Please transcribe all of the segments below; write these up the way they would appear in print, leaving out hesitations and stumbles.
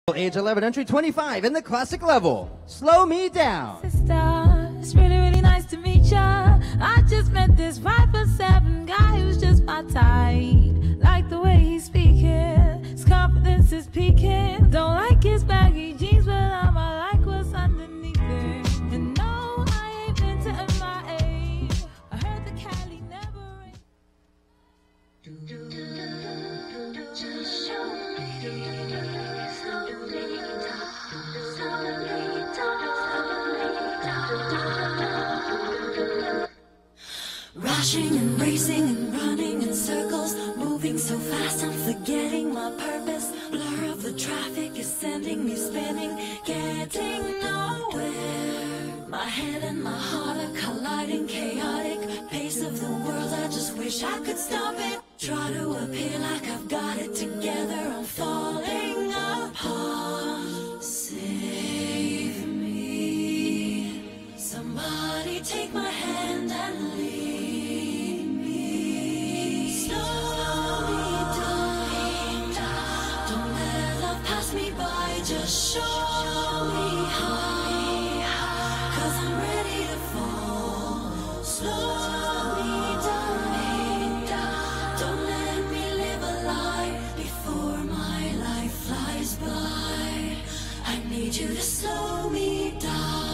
Age 11, entry 25 in the classic level. Slow Me Down. Sister, it's really, really nice to meet ya. I just met this 5'7" guy who's just my type. Like the way he's speaking, his confidence is peaking. Don't like his baggy jeans, but I like what's underneath it. And no, I ain't been to MIA. I heard the Cali never rain. Just show me. Rushing and racing and running in circles, moving so fast I'm forgetting my purpose. Blur of the traffic is sending me spinning, getting nowhere. My head and my heart are colliding, chaotic pace of the world, I just wish I could stop it. Try to appear like I've got it together, I'm falling apart. Save me, somebody take my hand and lead me. Slow me down, don't let love pass me by, just show me high, 'cause I'm ready to fall. Slow me down, don't let me live a lie before my life flies by. I need you to slow me down.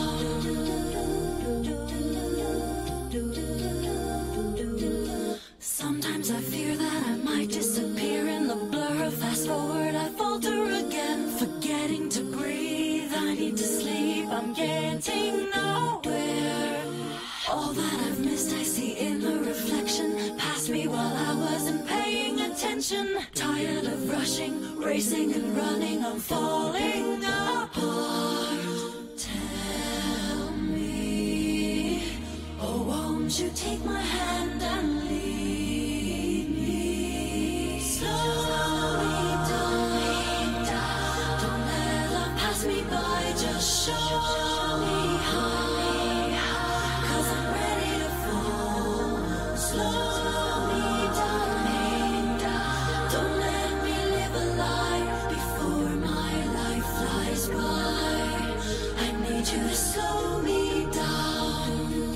Sometimes I fear that I might disappear in the blur of fast forward. I falter again, forgetting to breathe. I need to sleep, I'm getting nowhere. All that I've missed I see in the reflection past me while I wasn't paying attention. Tired of rushing, racing and running, I'm falling apart. Tell me, oh won't you take my hand and lead me. Slow me down, don't let love pass me by, just show me high, 'cause I'm ready to fall. Slow me down, don't let me live a lie before my life flies by. I need you to slow me down.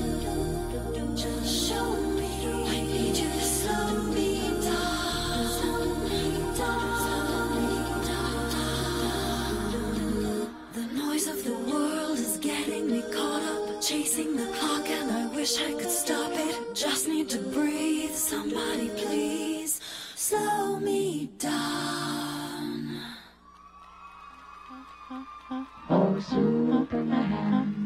Just show me. I need you to slow me down. Slow me down. Slow me down. The noise of the world is getting me caught up, chasing the clock, and I wish I could stop it. Just need to breathe. Somebody please slow me down. Oh, Superman.